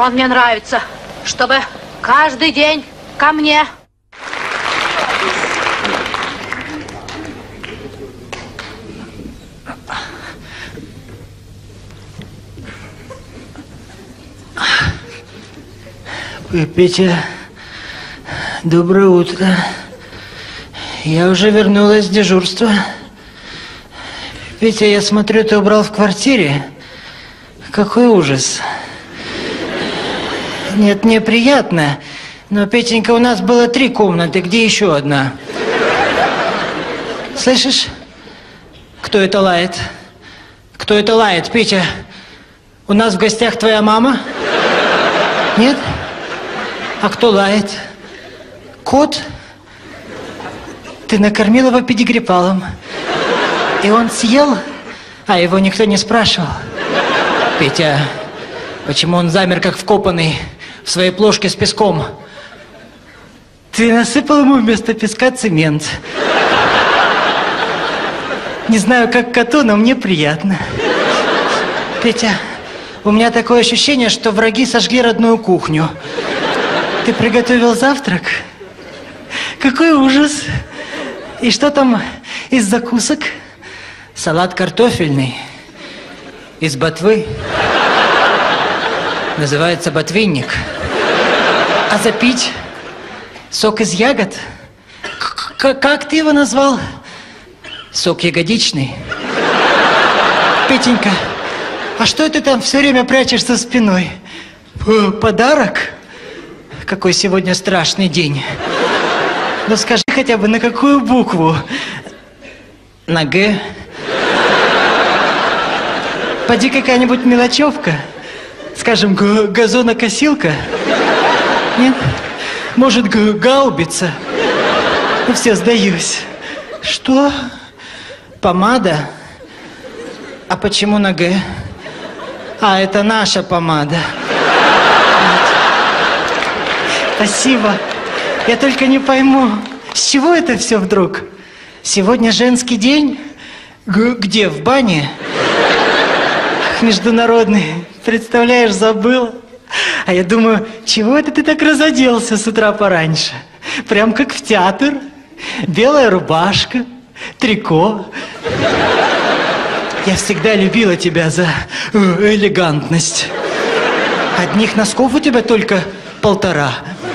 Он мне нравится, чтобы каждый день ко мне. Петя, доброе утро. Я уже вернулась с дежурства. Петя, я смотрю, ты убрал в квартире. Какой ужас. Нет, мне приятно. Но, Петенька, у нас было 3 комнаты. Где еще одна? Слышишь? Кто это лает? Кто это лает, Петя? У нас в гостях твоя мама? Нет? А кто лает? Кот? Ты накормил его педигрипалом. И он съел, а его никто не спрашивал. Петя, почему он замер, как вкопанный, в своей плошке с песком? Ты насыпал ему вместо песка цемент. Не знаю, как коту, но мне приятно. Петя, у меня такое ощущение, что враги сожгли родную кухню. Ты приготовил завтрак? Какой ужас! И что там из закусок? Салат картофельный. Из ботвы. Называется ботвинник. А запить? Сок из ягод? Как ты его назвал? Сок ягодичный. Петенька, а что ты там все время прячешь за спиной? Подарок? Какой сегодня страшный день. Ну скажи хотя бы, на какую букву? На Г? Поди какая-нибудь мелочевка? Скажем, газонокосилка? Нет? Может, гаубица? Ну все, сдаюсь. Что? Помада? А почему на Г? А, это наша помада. Спасибо. Я только не пойму, с чего это все вдруг? Сегодня женский день? Где, в бане? Международный. Представляешь, забыл. А я думаю, чего это ты так разоделся с утра пораньше? Прям как в театр. Белая рубашка, трико. Я всегда любила тебя за элегантность. Одних носков у тебя только 1,5.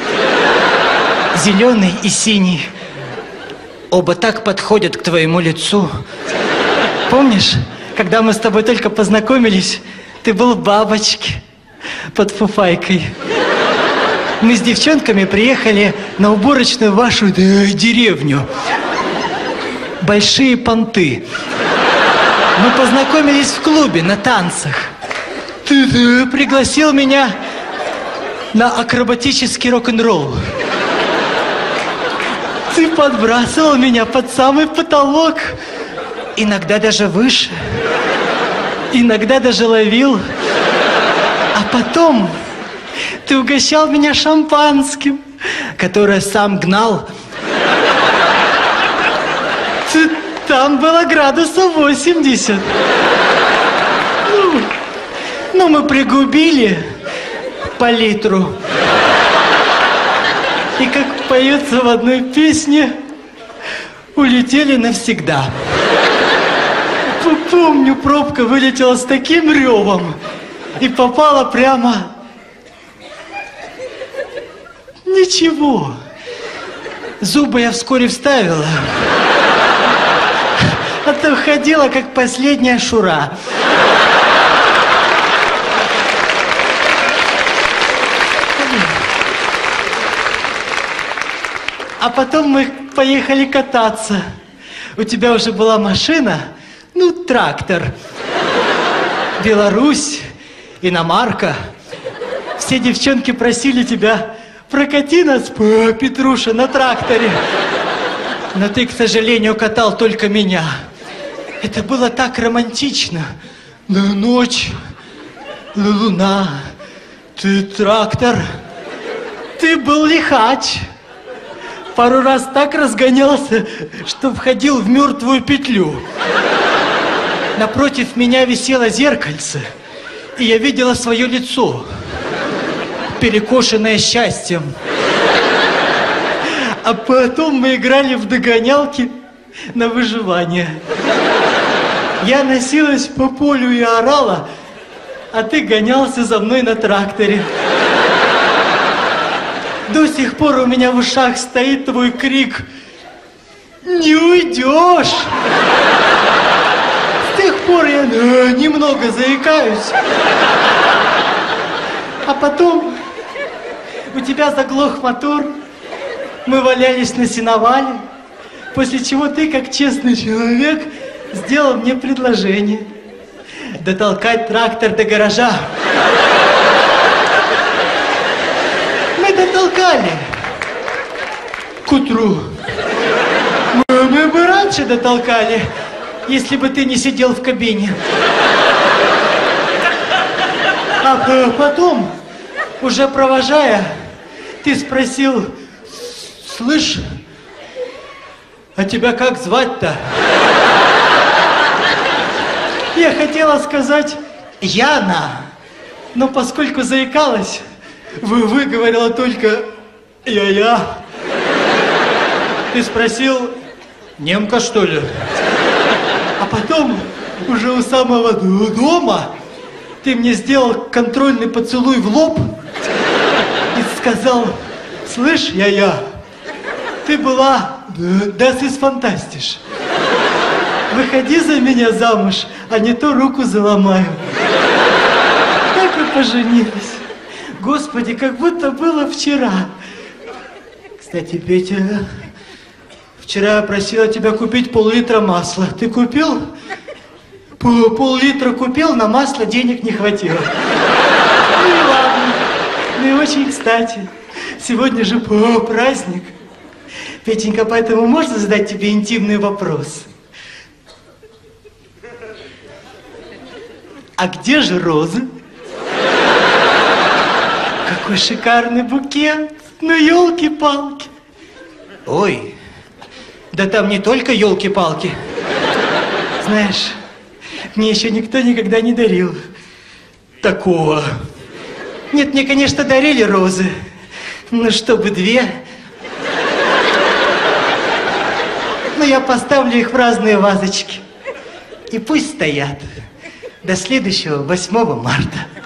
Зеленый и синий. Оба так подходят к твоему лицу. Помнишь, когда мы с тобой только познакомились, ты был в бабочке под фуфайкой. Мы с девчонками приехали на уборочную вашу деревню. Большие понты. Мы познакомились в клубе на танцах. Ты пригласил меня на акробатический рок-н-ролл. Ты подбрасывал меня под самый потолок. Иногда даже выше. Иногда даже ловил. А потом ты угощал меня шампанским, которое сам гнал. Там было градусов 80. Ну, мы пригубили по литру. И как поется в одной песне, улетели навсегда. Помню, пробка вылетела с таким ревом и попала прямо... Ничего. Зубы я вскоре вставила. А то ходила, как последняя шура. А потом мы поехали кататься. У тебя уже была машина, ну, трактор. Беларусь, иномарка. Все девчонки просили тебя: прокати нас, Петруша, на тракторе. Но ты, к сожалению, катал только меня. Это было так романтично. Ночь, луна, ты трактор. Ты был лихач. Пару раз так разгонялся, что входил в мертвую петлю. Напротив меня висело зеркальце, и я видела свое лицо. перекошенная счастьем. А потом мы играли в догонялки на выживание. Я носилась по полю и орала, а ты гонялся за мной на тракторе. До сих пор у меня в ушах стоит твой крик: «Не уйдешь!» С тех пор я немного заикаюсь. А потом у тебя заглох мотор, мы валялись на сеновале, после чего ты, как честный человек, сделал мне предложение дотолкать трактор до гаража. Мы дотолкали к утру. Мы бы раньше дотолкали, если бы ты не сидел в кабине. А потом, уже провожая, ты спросил: «Слышь, а тебя как звать-то?» Я хотела сказать «Яна», но поскольку заикалась, выговорила только «Я-я». Ты спросил: «Немка, что ли?» А потом, уже у самого дома, ты мне сделал контрольный поцелуй в лоб и сказал: «Слышь, я-я, ты была das ist fantastisch. Выходи за меня замуж, а не то руку заломаю». Так и поженились. Господи, как будто было вчера. Кстати, Петя, вчера я просила тебя купить пол-литра масла. Ты купил? Пол-литра купил, на масло денег не хватило. Ну и ладно. Ну и очень кстати. Сегодня же праздник. Петенька, поэтому можно задать тебе интимный вопрос? А где же розы? Какой шикарный букет. Ну, елки-палки. Ой, да там не только елки-палки. Знаешь, мне еще никто никогда не дарил такого. Нет, мне, конечно, дарили розы, но чтобы две. Но я поставлю их в разные вазочки. И пусть стоят до следующего 8 марта.